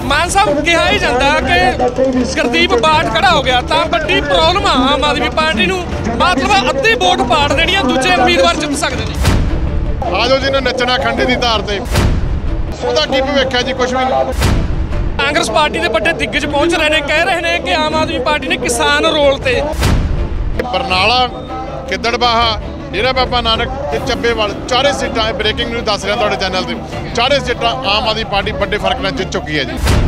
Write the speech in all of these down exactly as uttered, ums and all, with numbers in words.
मान साहब कहा ही जाता कि गुरदीप बाठ खड़ा हो गया तो बड़ी प्रॉब्लम आ आम आदमी पार्टी नूं मतलब अद्धी वोट पाड़ देनी दूजे उम्मीदवार जित सकते हैं। आजो जी ने नचना खंडे की धार से ਉਹਦਾ ਕੀ ਭਵਿੱਖ ਹੈ ਜੀ ਕੁਝ ਵੀ ਨਹੀਂ। कांग्रेस पार्टी के बड़े दिग्गज पहुंच रहे हैं कह रहे हैं कि आम आदमी पार्टी ने किसान रोल ते बरनाला गिद्दड़बाहा डेरा बाबा नानक ते ਚੱਬੇਵਾਲ ਚਾਰੇ सीटां ब्रेकिंग न्यूज़ दस रहा तुहाडे चैनल ते चारे सीटां आम आदमी पार्टी बड़े फर्क नाल जित चुकी है जी।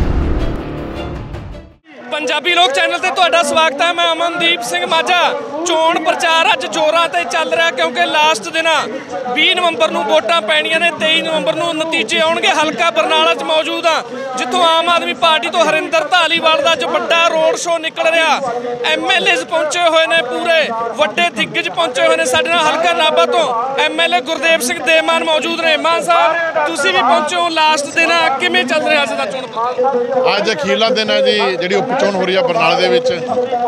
पंजाबी लोक चैनल ते तुहाडा स्वागत है। मैं अमनदीप सिंह माझा। चोण प्रचार अज जोरां ते चल रहा क्योंकि लास्ट दिन बीस नवंबर नूं वोटां पैणीਆਂ ने तेईस नवंबर नूं नतीजे आउणगे। हलका बरनाला च मौजूद हाँ जिथों आम आदमी पार्टी तो हरिंदर धालीवाल का जो बड़ा रोड शो निकल रहा। एम एल एज पहुंचे हुए ने पूरे वड्डे दिग्गज पहुंचे हुए ने। साडे नाल हलका नाभा तो M L A Gurdev Singh Dev Maan मौजूद ने। मान साहब तुसीं भी पहुंचे हो लास्ट दिन किवें चल रहा अज दा चोण प्रचार? अज अखीरला दिन है जी जिहड़ी उपचोण हो रही है बरनाले दे विच।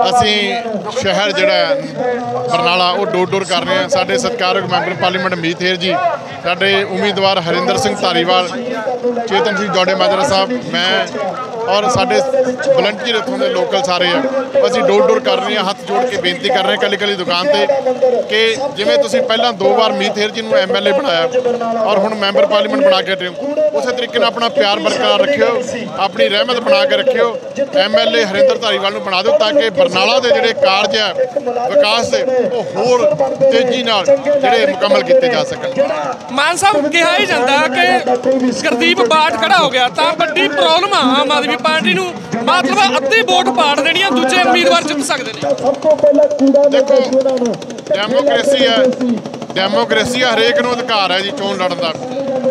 असीं शहर जिहड़ा बरनाला वो डोर डोर कर रहे हैं। साडे सत्कारयोग मैंबर पार्लीमेंट मीत हेर जी, साडे उम्मीदवार हरिंदर सिंह धालीवाल, चेतन सिंह जौड़े माजरा साहब, मैं और साडे वलंटियर इत्थों के लोकल सारे हैं। असीं डोर डोर कर रहे हैं, हाथ जोड़ के बेनती कर रहे हैं कली कली दुकान पर कि जिवें तुसीं पहलां दो बार मीत हेर जी नूं एम एल ए बनाया और हुण मैंबर पार्लीमेंट बना के हटे हो, उस तरीके नाल अपना प्यार बरकरार रखियो, अपनी रहमत बना के रखियो। M L A Harinder Dhaliwal नूं बना दो ताकि बरनाला के जिहड़े कारज है विकास के वो होर तेजी नाल जिहड़े मुकम्मल किए जा सकन। मान साहब कहा ही जाता कि गुरदीप बाठ खड़ा हो गया तो बड़ी प्रॉब्लम आ आम आदमी पार्टी नूं मतलब अद्धी वोट पाड़ देनी दूजे उम्मीदवार जित सकते हैं। देखो डेमोक्रेसी है, डेमोक्रेसी हरेक नूं अधिकार है जी चोण लड़न का।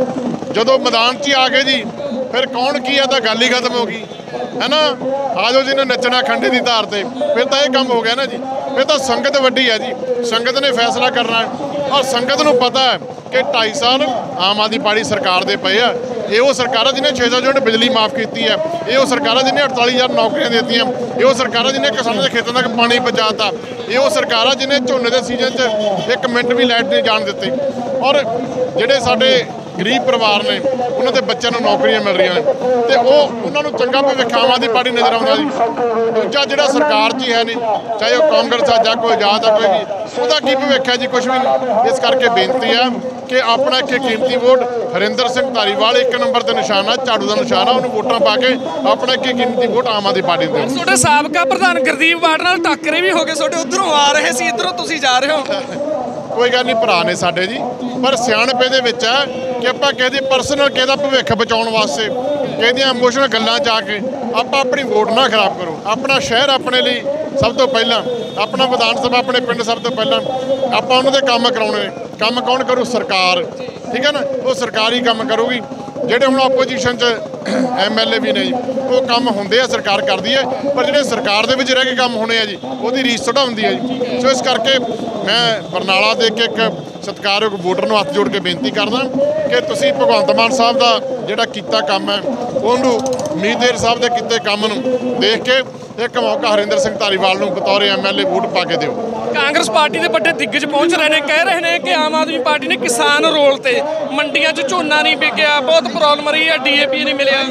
जो मैदान च ही आ गए जी फिर कौन की है तो गल ही खत्म हो गई है ना। आजो जी ने नचना खंडे की धार से फिर तो यह काम हो गया ना जी। फिर तो संगत वड्डी है जी, संगत ने फैसला करना है और संगत नूं पता है कि ढाई साल आम आदमी पार्टी सरकार दे पे है। ये वो सरकार जिन्हें छे सौ यूनिट बिजली माफ़ की है, ये वो सरकार जिन्हें अड़ताली हज़ार नौकरियां देती, ये वो सरकार जिन्हें किसानों के खेतों तक पानी पहुँचाता, ये वो सरकार जिन्हें झोने के सीजन च एक मिनट भी लाइट नहीं जान देती। और ਜਿਹੜੇ ਸਾਡੇ गरीब परिवार ने उन्होंने बच्चों को नौकरियां मिल रही हैं तो वो उन्होंने चंगा भविख आम आदमी पार्टी नज़र आता जी। दूजा जो सरकार च ही है नहीं, चाहे वो कांग्रेस है या कोई आजाद है कोई भी, उसका की भविख है जी कुछ भी नहीं। इस करके बेनती है कि अपना एक कीमती वोट हरिंदर सिंह धालीवाल एक नंबर का निशाना झाड़ू का निशाना उन्होंने वोटा पा के अपना एक कीमती वोट आम आदमी पार्टी दे। ਤੁਹਾਡੇ ਸਾਬਕਾ ਪ੍ਰਧਾਨ ਗੁਰਦੀਪ ਬਾਠ ਨਾਲ ਟੱਕਰੇ ਵੀ ਹੋ ਗਏ, ਤੁਹਾਡੇ ਉਧਰੋਂ ਆ ਰਹੇ ਸੀ ਇਧਰੋਂ ਤੁਸੀਂ ਜਾ ਰਹੇ ਹੋ। कोई गल नहीं, भरा ने साडे जी, पर सियाणप इहदे विच है कि आपां किसी दी परसनल किसी दा भविख बचाउण वास्ते किसी दी इमोशनल गल्लां च आके आपां अपनी वोट ना खराब करो। अपना शहर अपने लिए सब तो पहला, अपना विधान सभा अपने पिंड सब तो पहला, आपां उन्हां दे काम कराउणे। काम कौन करू? सरकार, ठीक है ना, वो सरकारी काम करूगी। ਜਿਹੜੇ ਹੁਣ ਆਪੋਜੀਸ਼ਨ 'ਚ ਐਮ ਐਲ ਏ ਵੀ ਨੇ ਜੀ ਉਹ ਕੰਮ ਹੁੰਦੇ ਆ ਸਰਕਾਰ ਕਰਦੀ ਹੈ, ਪਰ ਜਿਹੜੇ ਸਰਕਾਰ ਦੇ ਵਿੱਚ ਰਹਿ ਕੇ ਕੰਮ ਹੋਣੇ ਆ ਜੀ ਉਹਦੀ ਰੀਸ ਥੋੜ੍ਹਾ ਹੁੰਦੀ ਹੈ ਜੀ। ਸੋ ਇਸ ਕਰਕੇ ਮੈਂ ਬਰਨਾਲਾ ਦੇ ਕੇ ਇੱਕ ਸਤਿਕਾਰਯੋਗ ਵੋਟਰ ਨੂੰ ਹੱਥ ਜੋੜ ਕੇ ਬੇਨਤੀ ਕਰਦਾ ਕਿ ਤੁਸੀਂ ਭਗਵੰਤ ਮਾਨ ਸਾਹਿਬ ਦਾ ਜਿਹੜਾ ਕੀਤਾ ਕੰਮ ਹੈ ਉਹਨੂੰ ਮੀਤ ਸਾਹਿਬ ਦੇ ਕੀਤੇ ਕੰਮ ਨੂੰ ਦੇਖ ਕੇ एक मौका हरिंदर सिंह धालीवाल बतौर एम एल ए वोट पा के दिओ। कांग्रेस पार्टी के बड़े दिग्गज पहुंच रहे हैं कह रहे हैं कि आम आदमी पार्टी ने किसान रोल ते मंडियां च झोना नहीं बिकिया, बहुत प्रॉब्लम रही है, डी ए पी नहीं मिलिया।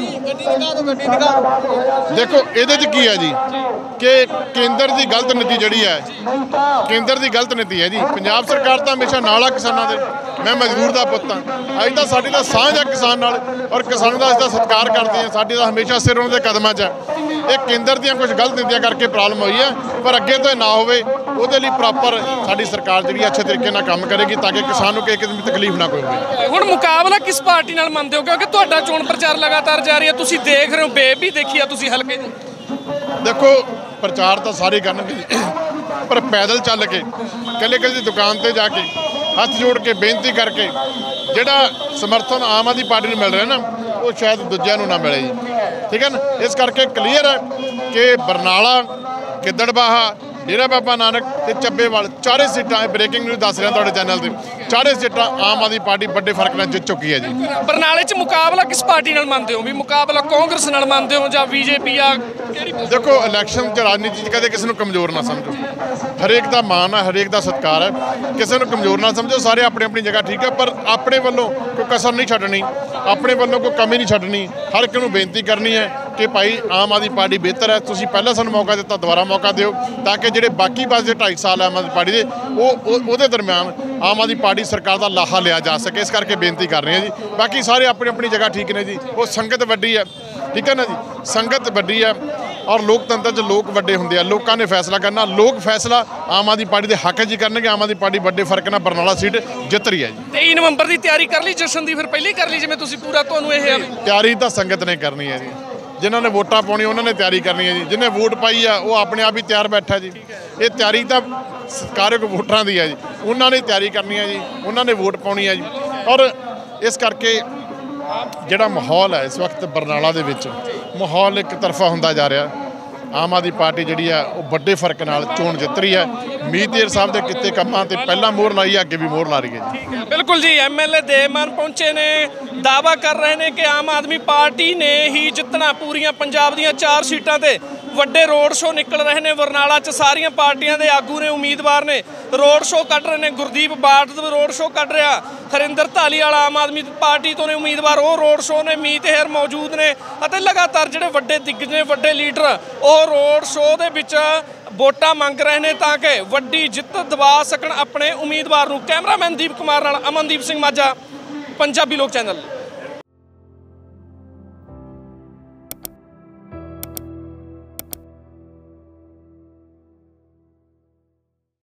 देखो ये की है जी कि केंद्र की गलत नीति जी है, केंद्र की गलत नीति है जी। पंजाब सरकार तो हमेशा नाल आ किसानों के। मैं मजदूर का पुत हाँ, अज तो साड़ी का साझ है किसान नाल और किसानों का असं सत्कार करते हैं। साड़ी का हमेशा सिर उन्होंने कदमां च है। ये केंद्र ਦੀਆਂ कुछ गलत नीतियां करके प्रॉब्लम हुई है, पर अगे तो ना होवे ਉਹਦੇ ਲਈ प्रॉपर साड़ी सरकार जी अच्छे तरीके ਨਾਲ काम करेगी ताकि किसान को किसी भी तकलीफ ना कोई होवे। ਹੁਣ ਮੁਕਾਬਲਾ किस पार्टी ਨਾਲ ਮੰਨਦੇ ਹੋ ਕਿਉਂਕਿ ਤੁਹਾਡਾ ਚੋਣ ਪ੍ਰਚਾਰ ਲਗਾਤਾਰ ਜਾਰੀ ਹੈ, ਤੁਸੀਂ ਦੇਖ ਰਹੇ ਹੋ, ਬੇਬ ਵੀ ਦੇਖੀ ਆ ਤੁਸੀਂ ਹਲਕੇ ਦੀ। देखो प्रचार तो सारे करनगे पर पैदल चल के कल्ले कल्ले दुकान पर जाके हथ जोड़ के बेनती करके जिहड़ा समर्थन आम आदमी पार्टी नूं मिल रहा ना वो शायद दूजिਆਂ ਨੂੰ ना मिले जी, ठीक है ना। इस करके क्लीयर है कि बरनाला गिद्दड़बाहा डेरा बाबा नानक ते ਚੱਬੇਵਾਲ चारे सीटां ब्रेकिंग न्यूज़ दस रहा तुहाडे चैनल ते चारे सीटां आम आदमी पार्टी बड़े फर्क नाल जित चुकी है जी। बरनाले च मुकाबला किस पार्टी नाल मंनदे हो? भी मुकाबला कांग्रेस नाल मंनदे हो जां बीजेपी आ किहड़ी? देखो इलैक्शन च राजनीति च कदे किसी नूं कमज़ोर ना समझो, हरेक का मान है, हरेक का सत्कार है, किसी नूं कमज़ोर ना समझो। सारे अपनी अपनी जगह ठीक है, पर अपने वालों कोई कसर नहीं छड्डनी, अपने वालों कोई कमी नहीं छड्डनी। हर एक नूं बेनती करनी है ਕਿ ਭਾਈ ਆਮ ਆਦਮੀ ਪਾਰਟੀ ਬਿਹਤਰ ਹੈ, ਤੁਸੀਂ ਪਹਿਲਾਂ ਸਾਨੂੰ ਮੌਕਾ ਦਿੱਤਾ, ਦੁਬਾਰਾ ਮੌਕਾ ਦਿਓ, ਤਾਂ ਕਿ ਜਿਹੜੇ ਬਾਕੀ ਬਚਦੇ ਢਾਈ ਸਾਲ ਆਮ ਆਦਮੀ ਪਾਰਟੀ ਦੇ ਉਹ ਉਹਦੇ ਦਰਮਿਆਨ ਆਮ ਆਦਮੀ ਪਾਰਟੀ ਸਰਕਾਰ ਦਾ ਲਾਹਾ ਲਿਆ ਜਾ ਸਕੇ। ਇਸ ਕਰਕੇ ਬੇਨਤੀ ਕਰ ਰਹੇ ਹਾਂ ਜੀ। ਬਾਕੀ ਸਾਰੇ ਆਪਣੀ ਆਪਣੀ ਜਗ੍ਹਾ ਠੀਕ ਨੇ ਜੀ। ਉਹ ਸੰਗਤ ਵੱਡੀ ਹੈ, ਠੀਕ ਹੈ ਨਾ ਜੀ, ਸੰਗਤ ਵੱਡੀ ਹੈ ਔਰ ਲੋਕਤੰਤਰ 'ਚ ਲੋਕ ਵੱਡੇ ਹੁੰਦੇ ਆ। ਲੋਕਾਂ ਨੇ ਫੈਸਲਾ ਕਰਨਾ, ਲੋਕ ਫੈਸਲਾ ਆਮ ਆਦਮੀ ਪਾਰਟੀ ਦੇ ਹੱਕ 'ਚ ਕਰਨਗੇ। ਆਮ ਆਦਮੀ ਪਾਰਟੀ ਵੱਡੇ ਫਰਕ ਨਾਲ ਬਰਨਾਲਾ ਸੀਟ ਜਿੱਤ ਰਹੀ ਹੈ ਜੀ। ਤੇਈ ਨਵੰਬਰ ਦੀ ਤਿਆਰੀ ਕਰ ਲਈ ਜਸ਼ਨ ਦੀ, ਫਿਰ ਪਹਿਲੇ ਕਰ ਲਈ ਜਿਵੇਂ ਤੁਸੀਂ ਪੂਰਾ ਤੁਹਾਨੂੰ ਇਹ ਆ ਵੀ ਤਿਆਰੀ ਤਾਂ ਸੰਗਤ ਨੇ ਕਰਨੀ ਹੈ ਜੀ। ਜਿਨ੍ਹਾਂ ਨੇ ਵੋਟਾਂ ਪਾਉਣੀ ਉਹਨਾਂ ਨੇ ਤਿਆਰੀ ਕਰਨੀ ਹੈ ਜੀ। ਜਿਹਨੇ ਵੋਟ ਪਾਈ ਆ ਉਹ ਆਪਣੇ ਆਪ ਹੀ ਤਿਆਰ ਬੈਠਾ ਜੀ। ਇਹ ਤਿਆਰੀ ਤਾਂ ਸਤਿਕਾਰਯੋਗ ਵੋਟਰਾਂ ਦੀ ਹੈ ਜੀ। ਉਹਨਾਂ ਨੇ ਤਿਆਰੀ ਕਰਨੀ ਹੈ ਜੀ, ਉਹਨਾਂ ਨੇ ਵੋਟ ਪਾਉਣੀ ਹੈ ਜੀ। ਔਰ ਇਸ ਕਰਕੇ ਜਿਹੜਾ ਮਾਹੌਲ ਹੈ ਇਸ ਵਕਤ ਬਰਨਾਲਾ ਦੇ ਵਿੱਚ, ਮਾਹੌਲ ਇੱਕ ਤਰਫਾ ਹੁੰਦਾ ਜਾ ਰਿਹਾ। ਆਮ ਆਦਮੀ ਪਾਰਟੀ ਜਿਹੜੀ ਆ ਉਹ ਵੱਡੇ ਫਰਕ ਨਾਲ ਚੋਣ ਜਿੱਤ ਰਹੀ ਹੈ। ਮੀਤੇਰ ਸਾਹਿਬ ਦੇ ਕੀਤੇ ਕੰਮਾਂ ਤੇ ਪਹਿਲਾਂ ਮੋਹਰ ਲਾਈ ਹੈ, ਅੱਗੇ ਵੀ ਮੋਹਰ ਲਾ ਰਹੀ ਹੈ ਜੀ। ਬਿਲਕੁਲ ਜੀ, ਐਮਐਲਏ ਦੇਵਮਾਨ ਪਹੁੰਚੇ ਨੇ, ਦਾਅਵਾ ਕਰ ਰਹੇ ਨੇ ਕਿ ਆਮ ਆਦਮੀ ਪਾਰਟੀ ਨੇ ਹੀ ਜਿੱਤਣਾ। ਪੂਰੀਆਂ ਪੰਜਾਬ ਦੀਆਂ ਚਾਰ ਸੀਟਾਂ ਤੇ ਵੱਡੇ ਰੋਡ ਸ਼ੋਅ ਨਿਕਲ ਰਹੇ ਨੇ। ਬਰਨਾਲਾ 'ਚ ਸਾਰੀਆਂ ਪਾਰਟੀਆਂ ਦੇ ਆਗੂ ਨੇ, ਉਮੀਦਵਾਰ ਨੇ, ਰੋਡ ਸ਼ੋਅ ਕੱਢ ਰਹੇ ਨੇ। ਗੁਰਦੀਪ ਬਾਠ ਰੋਡ ਸ਼ੋਅ ਕੱਢ ਰਿਹਾ, ਹਰਿੰਦਰ ਧਾਲੀਵਾਲ ਆਮ ਆਦਮੀ ਪਾਰਟੀ ਤੋਂ ਨੇ ਉਮੀਦਵਾਰ, ਉਹ ਰੋਡ ਸ਼ੋਅ ਨੇ। ਮੀਤੇਰ ਮੌਜੂਦ ਨੇ ਅਤੇ ਲਗਾਤਾਰ ਜਿਹੜੇ ਵੱਡੇ ਦਿੱਗਜ ਨੇ, ਵੱਡੇ ਲੀਡਰ, ਉਹ ਰੋਡ ਸ਼ੋਅ ਦੇ ਵਿੱਚ ਵੋਟਾਂ ਮੰਗ ਰਹੇ ਨੇ ਤਾਂ ਕਿ ਵੱਡੀ ਜਿੱਤ ਦਿਵਾ ਸਕਣ ਆਪਣੇ ਉਮੀਦਵਾਰ ਨੂੰ। ਕੈਮਰਾਮੈਨ ਦੀਪ ਕੁਮਾਰ ਨਾਲ ਅਮਨਦੀਪ ਸਿੰਘ ਮਾਝਾ, ਪੰਜਾਬੀ ਲੋਕ ਚੈਨਲ।